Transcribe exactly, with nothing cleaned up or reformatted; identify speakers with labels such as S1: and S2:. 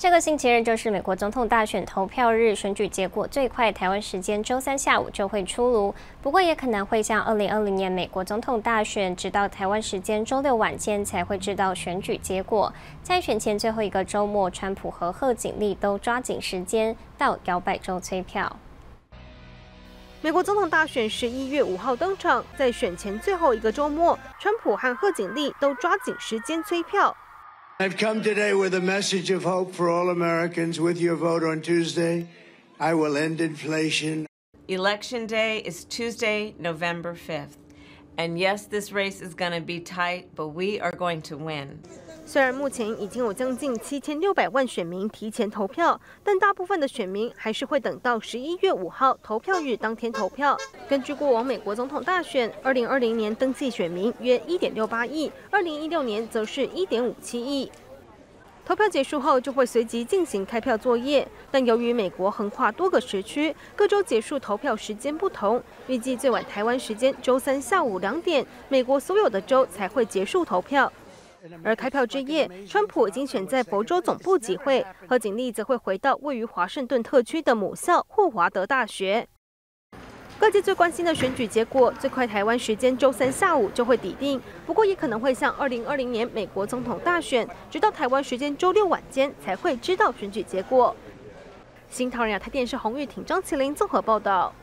S1: 这个星期日就是美国总统大选投票日，选举结果最快台湾时间周三下午就会出炉。不过也可能会像二零二零年美国总统大选，直到台湾时间周六晚间才会知道选举结果。在选前最后一个周末，川普和贺锦丽都抓紧时间到摇摆州催票。
S2: 美国总统大选十一月五号登场，在选前最后一个周末，川普和贺锦丽都抓紧时间催票。
S3: I've come today with a message of hope for all Americans. With your vote on Tuesday, I will end inflation.
S4: Election day is Tuesday, November fifth. And yes, this race is going to be tight, but we are going to win.
S2: 虽然目前已经有将近七千六百万选民提前投票，但大部分的选民还是会等到十一月五号投票日当天投票。根据过往美国总统大选，二零二零年登记选民约一点六八亿，二零一六年则是一点五七亿。投票结束后就会随即进行开票作业，但由于美国横跨多个时区，各州结束投票时间不同，预计最晚台湾时间周三下午两点，美国所有的州才会结束投票。 而开票之夜，川普已经选在佛州总部集会，贺锦丽则会回到位于华盛顿特区的母校霍华德大学。各界最关心的选举结果，最快台湾时间周三下午就会底定，不过也可能会像二零二零年美国总统大选，直到台湾时间周六晚间才会知道选举结果。新唐人亚太电视洪玉挺、张麒麟综合报道。